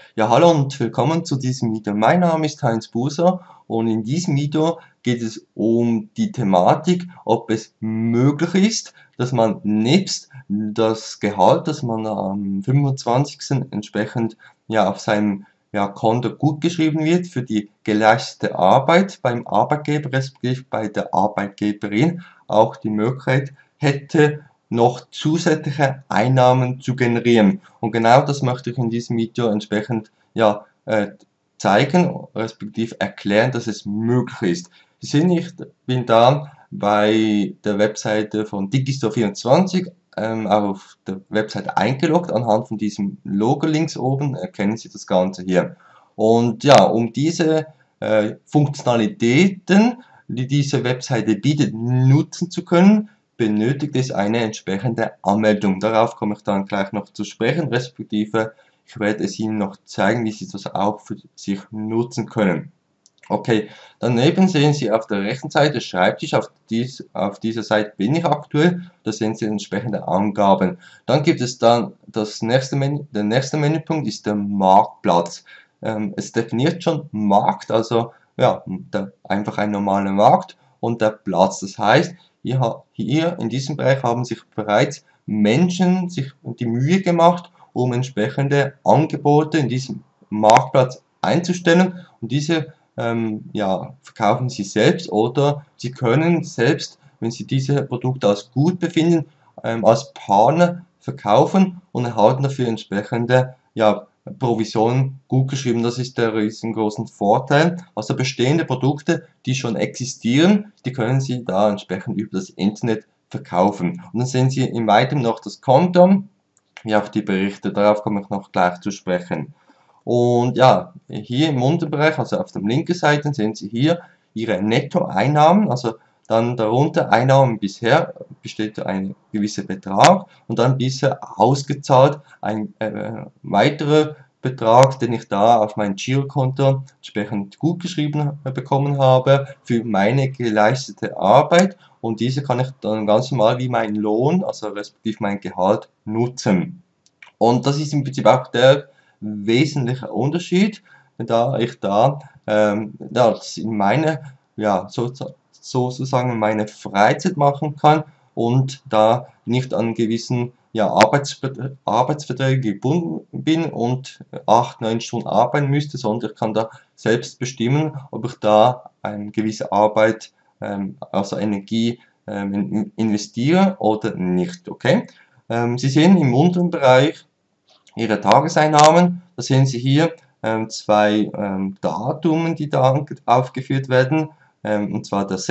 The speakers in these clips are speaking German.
Ja, hallo und willkommen zu diesem Video. Mein Name ist Heinz Buser und in diesem Video geht es um die Thematik, ob es möglich ist, dass man nebst das Gehalt, das man am 25. entsprechend auf seinem Konto gutgeschrieben wird für die geleistete Arbeit beim Arbeitgeber respektive bei der Arbeitgeberin, auch die Möglichkeit hätte, noch zusätzliche Einnahmen zu generieren. Und genau das möchte ich in diesem Video entsprechend zeigen, respektive erklären, dass es möglich ist. Sie sehen, ich bin da bei der Webseite von Digistore24 auf der Webseite eingeloggt. Anhand von diesem Logo links oben erkennen Sie das Ganze hier. Und ja, um diese Funktionalitäten, die diese Webseite bietet, nutzen zu können, benötigt es eine entsprechende Anmeldung. Darauf komme ich dann gleich noch zu sprechen, respektive ich werde es Ihnen noch zeigen, wie Sie das auch für sich nutzen können. Okay, daneben sehen Sie auf der rechten Seite Schreibtisch, auf dieser Seite bin ich aktuell, da sehen Sie entsprechende Angaben. Dann gibt es dann der nächste Menüpunkt ist der Marktplatz. Es definiert schon Markt, also einfach ein normaler Markt und der Platz. Das heißt, hier in diesem Bereich haben sich bereits Menschen sich die Mühe gemacht, um entsprechende Angebote in diesem Marktplatz einzustellen und diese verkaufen Sie selbst oder Sie können selbst, wenn Sie diese Produkte als gut befinden, als Partner verkaufen und erhalten dafür entsprechende Provisionen gutgeschrieben. Das ist der riesengroße Vorteil. Also bestehende Produkte, die schon existieren, die können Sie da entsprechend über das Internet verkaufen. Und dann sehen Sie im Weiteren noch das Konto, wie auch die Berichte. Darauf komme ich noch gleich zu sprechen. Und ja, hier im Unterbereich, also auf der linken Seite, sehen Sie hier Ihre Nettoeinnahmen, also dann darunter Einnahmen bisher besteht ein gewisser Betrag und dann bisher ausgezahlt ein weiterer Betrag, den ich da auf mein Girokonto entsprechend gutgeschrieben bekommen habe für meine geleistete Arbeit und diese kann ich dann ganz normal wie mein Lohn, also respektive mein Gehalt nutzen. Und das ist im Prinzip auch der wesentliche Unterschied, da ich das in meine, sozusagen meine Freizeit machen kann und da nicht an gewissen Arbeitsverträge gebunden bin und 8, 9 Stunden arbeiten müsste, sondern ich kann da selbst bestimmen, ob ich da eine gewisse Arbeit, also Energie, investiere oder nicht. Okay? Sie sehen im unteren Bereich Ihre Tageseinnahmen. Da sehen Sie hier zwei Datumen, die da aufgeführt werden, und zwar der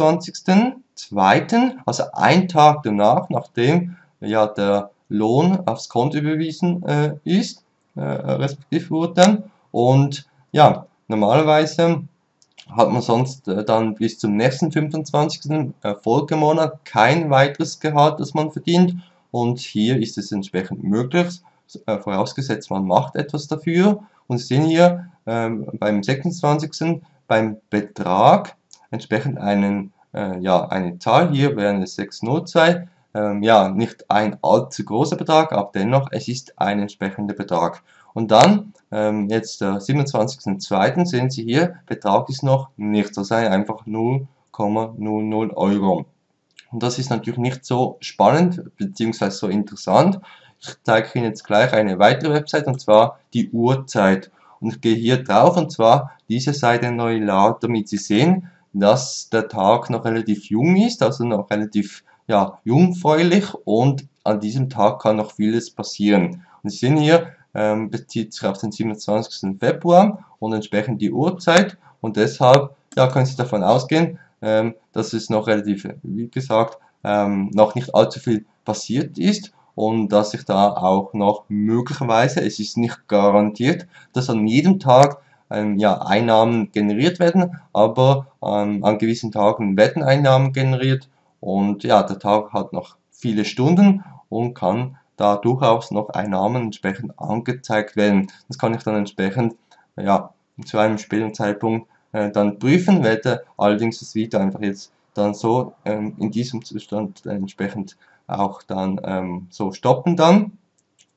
26.02., also ein Tag danach, nachdem der Lohn aufs Konto überwiesen ist, respektive wurde. Und ja, normalerweise hat man sonst dann bis zum nächsten 25. Folgemonat kein weiteres Gehalt, das man verdient. Und hier ist es entsprechend möglich, vorausgesetzt man macht etwas dafür. Und Sie sehen hier beim 26. beim Betrag entsprechend eine Zahl, hier wären es 602, nicht ein allzu großer Betrag, aber dennoch, es ist ein entsprechender Betrag. Und dann, jetzt der 27.02. sehen Sie hier, Betrag ist noch nichts, das heißt einfach 0,00 Euro. Und das ist natürlich nicht so spannend bzw. so interessant. Ich zeige Ihnen jetzt gleich eine weitere Website und zwar die Uhrzeit. Und ich gehe hier drauf und zwar diese Seite neu laden, damit Sie sehen, dass der Tag noch relativ jung ist, also noch relativ jungfräulich und an diesem Tag kann noch vieles passieren. Und Sie sehen hier, bezieht sich auf den 27. Februar und entsprechend die Uhrzeit und deshalb können Sie davon ausgehen, dass es noch relativ, wie gesagt, noch nicht allzu viel passiert ist und dass sich da auch noch möglicherweise, es ist nicht garantiert, dass an jedem Tag Einnahmen generiert werden, aber an gewissen Tagen werden Einnahmen generiert und ja, der Tag hat noch viele Stunden und kann da durchaus noch Einnahmen entsprechend angezeigt werden. Das kann ich dann entsprechend zu einem späteren Zeitpunkt dann prüfen, werde allerdings das Video einfach jetzt dann so in diesem Zustand entsprechend auch dann so stoppen dann.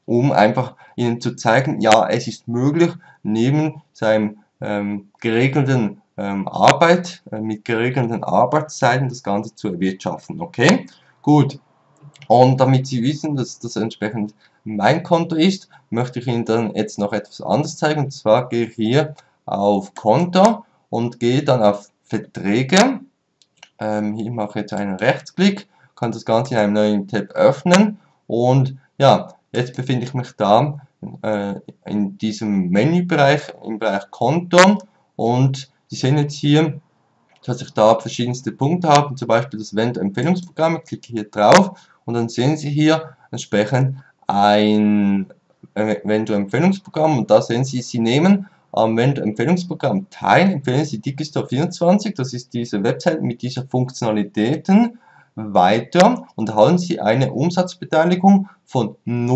um einfach Ihnen zu zeigen, ja, es ist möglich, neben seinem geregelten mit geregelten Arbeitszeiten das Ganze zu erwirtschaften. Okay, gut. Und damit Sie wissen, dass das entsprechend mein Konto ist, möchte ich Ihnen dann jetzt noch etwas anderes zeigen. Und zwar gehe ich hier auf Konto und gehe dann auf Verträge. Hier mache ich jetzt einen Rechtsklick, kann das Ganze in einem neuen Tab öffnen und ja, jetzt befinde ich mich da in diesem Menübereich, im Bereich Konto und Sie sehen jetzt hier, dass ich da verschiedenste Punkte habe, zum Beispiel das Vendor-Empfehlungsprogramm. Ich klicke hier drauf und dann sehen Sie hier entsprechend ein Vendor-Empfehlungsprogramm und da sehen Sie, Sie nehmen am Vendor-Empfehlungsprogramm teil, empfehlen Sie Digistore24, das ist diese Website mit dieser Funktionalitäten weiter und erhalten Sie eine Umsatzbeteiligung von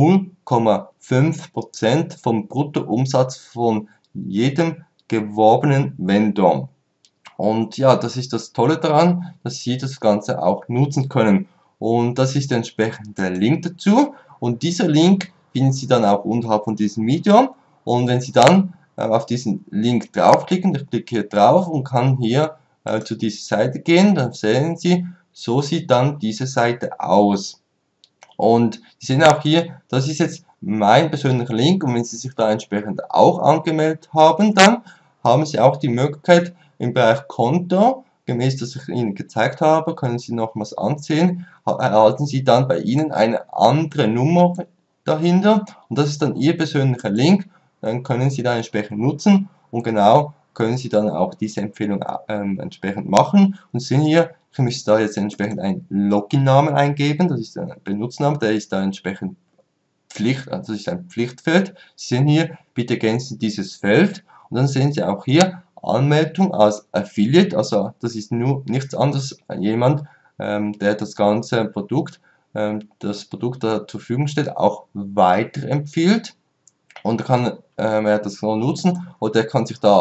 0,5% vom Bruttoumsatz von jedem geworbenen Vendor. Und ja, das ist das Tolle daran, dass Sie das Ganze auch nutzen können. Und das ist der entsprechende Link dazu. Und dieser Link finden Sie dann auch unterhalb von diesem Video. Und wenn Sie dann auf diesen Link draufklicken, ich klicke hier drauf und kann hier zu dieser Seite gehen, dann sehen Sie, so sieht dann diese Seite aus. Und Sie sehen auch hier, das ist jetzt mein persönlicher Link und wenn Sie sich da entsprechend auch angemeldet haben, dann haben Sie auch die Möglichkeit im Bereich Konto, gemäß das ich Ihnen gezeigt habe, können Sie nochmals ansehen, erhalten Sie dann bei Ihnen eine andere Nummer dahinter und das ist dann Ihr persönlicher Link, dann können Sie da entsprechend nutzen und genau können Sie dann auch diese Empfehlung entsprechend machen und sehen hier, ich müsste da jetzt entsprechend einen Login-Namen eingeben, das ist ein Benutzername, der ist da entsprechend Pflicht, also das ist ein Pflichtfeld. Sie sehen hier, bitte ergänzen dieses Feld und dann sehen Sie auch hier Anmeldung als Affiliate, also das ist nur nichts anderes jemand, der das ganze Produkt, das Produkt da zur Verfügung steht, auch weiterempfiehlt und kann er das so nutzen oder er kann sich da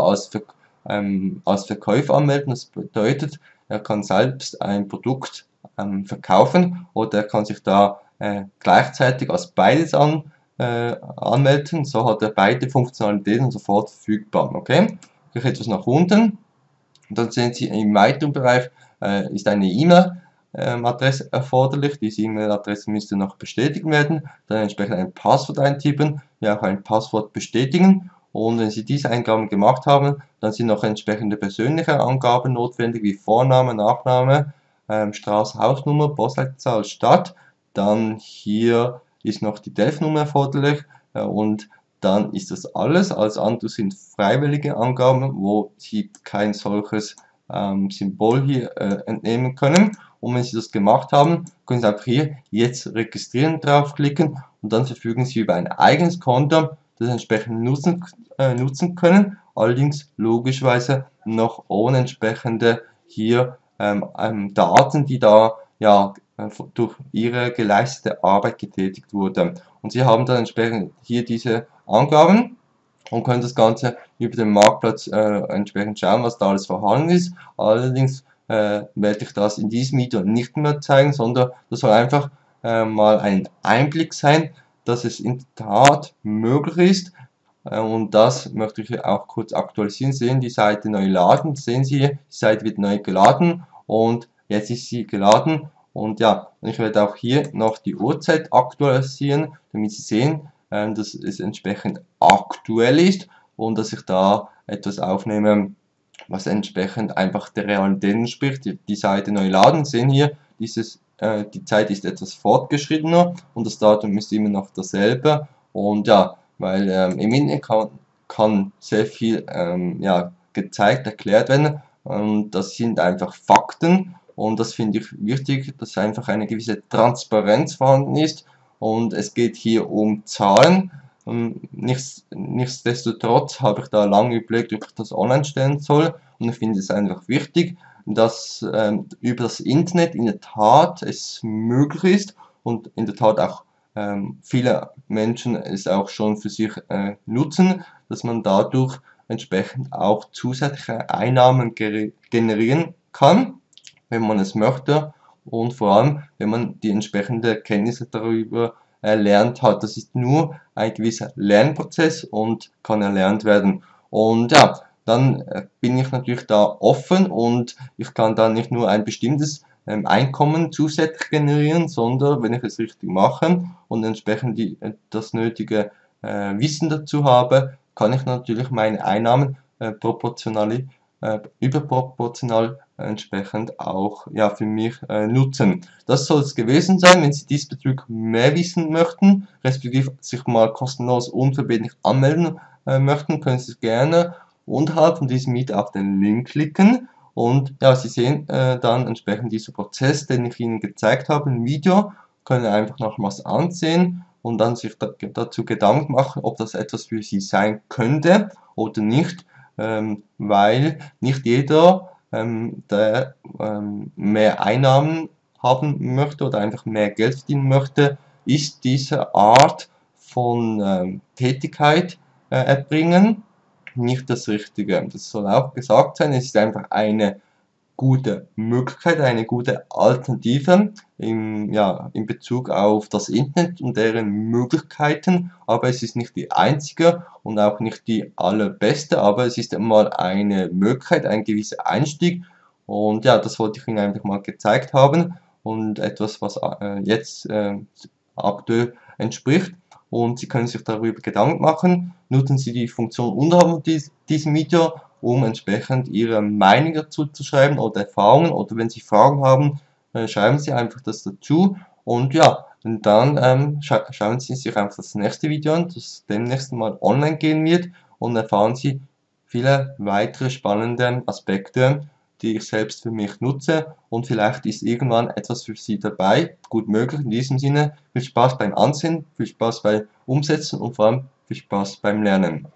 als Verkäufer anmelden. Das bedeutet, er kann selbst ein Produkt verkaufen oder er kann sich da gleichzeitig als beides anmelden. So hat er beide Funktionalitäten sofort verfügbar. Okay? Ich gehe etwas nach unten und dann sehen Sie im weiteren Bereich ist eine E-Mail-Adresse erforderlich. Diese E-Mail-Adresse müsste noch bestätigt werden. Dann entsprechend ein Passwort eintippen, ja auch ein Passwort bestätigen. Und wenn Sie diese Eingaben gemacht haben, dann sind noch entsprechende persönliche Angaben notwendig, wie Vorname, Nachname, Straße, Hausnummer, Postleitzahl, Stadt. Dann hier ist noch die Telefonnummer erforderlich und dann ist das alles. Alles andere sind freiwillige Angaben, wo Sie kein solches Symbol hier entnehmen können. Und wenn Sie das gemacht haben, können Sie einfach hier jetzt registrieren draufklicken und dann verfügen Sie über ein eigenes Konto, das entsprechend nutzen können. Allerdings logischerweise noch ohne entsprechende hier Daten, die da ja durch Ihre geleistete Arbeit getätigt wurde. Und Sie haben dann entsprechend hier diese Angaben und können das Ganze über den Marktplatz entsprechend schauen, was da alles vorhanden ist. Allerdings werde ich das in diesem Video nicht mehr zeigen, sondern das soll einfach mal ein Einblick sein, dass es in der Tat möglich ist. Und das möchte ich auch kurz aktualisieren. Sehen die Seite neu laden. Sehen Sie, die Seite wird neu geladen und jetzt ist sie geladen. Und ja, ich werde auch hier noch die Uhrzeit aktualisieren, damit Sie sehen, dass es entsprechend aktuell ist und dass ich da etwas aufnehme, was entsprechend einfach der Realität entspricht. Die Seite neu laden, sehen hier, die Zeit ist etwas fortgeschrittener und das Datum ist immer noch dasselbe. Und ja, weil im Internet kann sehr viel ja, gezeigt, erklärt werden und das sind einfach Fakten und das finde ich wichtig, dass einfach eine gewisse Transparenz vorhanden ist und es geht hier um Zahlen. Nichtsdestotrotz habe ich da lange überlegt, ob ich das online stellen soll und ich finde es einfach wichtig, dass über das Internet in der Tat es möglich ist und in der Tat auch viele Menschen es auch schon für sich nutzen, dass man dadurch entsprechend auch zusätzliche Einnahmen generieren kann, wenn man es möchte und vor allem, wenn man die entsprechende Kenntnisse darüber erlernt hat. Das ist nur ein gewisser Lernprozess und kann erlernt werden. Und ja, dann bin ich natürlich da offen und ich kann dann nicht nur ein bestimmtes Einkommen zusätzlich generieren, sondern wenn ich es richtig mache und entsprechend das nötige Wissen dazu habe, kann ich natürlich meine Einnahmen überproportional entsprechend auch ja, für mich nutzen. Das soll es gewesen sein. Wenn Sie diesbezüglich mehr wissen möchten, respektive sich mal kostenlos unverbindlich anmelden möchten, können Sie es gerne unterhalb von diesem Video auf den Link klicken. Und ja, Sie sehen dann entsprechend diesen Prozess, den ich Ihnen gezeigt habe im Video, können einfach nochmals ansehen und dann sich dazu Gedanken machen, ob das etwas für Sie sein könnte oder nicht, weil nicht jeder, der mehr Einnahmen haben möchte oder einfach mehr Geld verdienen möchte, ist diese Art von Tätigkeit erbringen nicht das Richtige. Das soll auch gesagt sein, es ist einfach eine gute Möglichkeit, eine gute Alternative in Bezug auf das Internet und deren Möglichkeiten, aber es ist nicht die einzige und auch nicht die allerbeste, aber es ist einmal eine Möglichkeit, ein gewisser Einstieg und ja, das wollte ich Ihnen einfach mal gezeigt haben und etwas, was jetzt aktuell entspricht und Sie können sich darüber Gedanken machen. Nutzen Sie die Funktion unterhalb diesem Video, um entsprechend Ihre Meinung dazu zu schreiben oder Erfahrungen oder wenn Sie Fragen haben, schreiben Sie einfach das dazu und ja, und dann schauen Sie sich einfach das nächste Video an, das demnächst mal online gehen wird und erfahren Sie viele weitere spannende Aspekte, die ich selbst für mich nutze und vielleicht ist irgendwann etwas für Sie dabei. Gut möglich. In diesem Sinne, viel Spaß beim Ansehen, viel Spaß beim Umsetzen und vor allem viel Spaß beim Lernen.